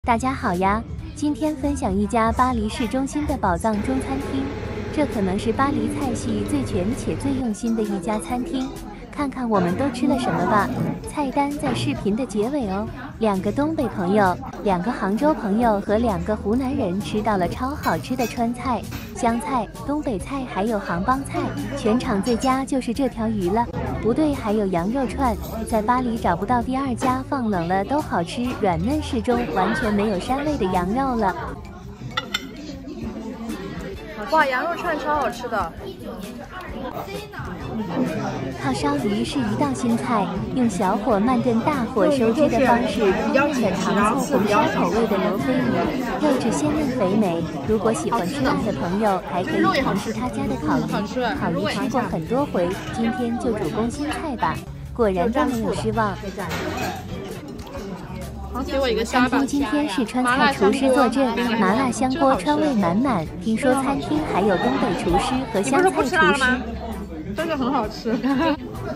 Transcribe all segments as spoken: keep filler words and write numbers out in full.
大家好呀，今天分享一家巴黎市中心的宝藏中餐厅，这可能是巴黎菜系最全且最用心的一家餐厅。看看我们都吃了什么吧，菜单在视频的结尾哦。两个东北朋友，两个杭州朋友和两个湖南人吃到了超好吃的川菜、湘菜、东北菜，还有杭帮菜。全场最佳就是这条鱼了。不对，还有羊肉串，在巴黎找不到第二家放冷了都好吃、软嫩适中、完全没有膻味的羊肉了。 哇，羊肉串超好吃的！ 靠烧鱼是一道新菜，用小火慢炖大火收汁的方式烹饪的糖醋红烧口味的罗非鱼，肉质鲜嫩肥美。如果喜欢吃辣的朋友，还可以尝试他家的烤鱼。烤鱼吃过很多回，今天就主攻新菜吧，果然都没有失望。 给我一个虾吧。 餐厅今天是川菜厨师坐镇，麻辣香锅川味满满。听说餐厅还有东北厨师和湘菜厨师。 真的很好吃。怎么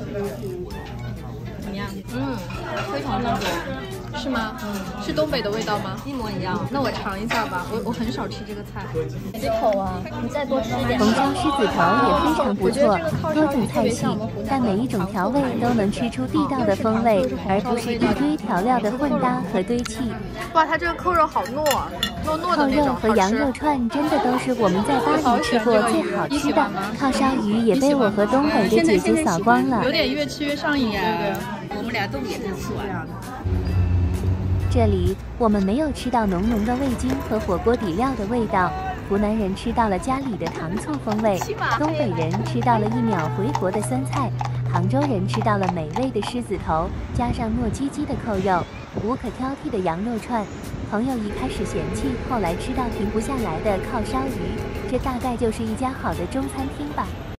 样？嗯，非常正宗。是吗？嗯，是东北的味道吗？一模一样。那我尝一下吧，我我很少吃这个菜。几口啊？你再多吃一点。 红烧狮子头也非常不错，多种菜系，但每一种调味都能吃出地道的风味，而不是一堆调料的混搭和堆砌。 哇，它这个扣肉好糯啊，糯糯的那种。 扣肉和羊肉串真的都是我们在巴黎吃过最好吃的。靠烧鱼也被我和东北的姐姐扫光了。 有点越吃越上瘾呀。 我们俩都也是吃完。 这里我们没有吃到浓浓的味精和火锅底料的味道，湖南人吃到了家里的糖醋风味，东北人吃到了一秒回国的酸菜，杭州人吃到了美味的狮子头，加上糯叽叽的扣肉，无可挑剔的羊肉串。朋友一开始嫌弃，后来吃到停不下来的靠烧鱼，这大概就是一家好的中餐厅吧。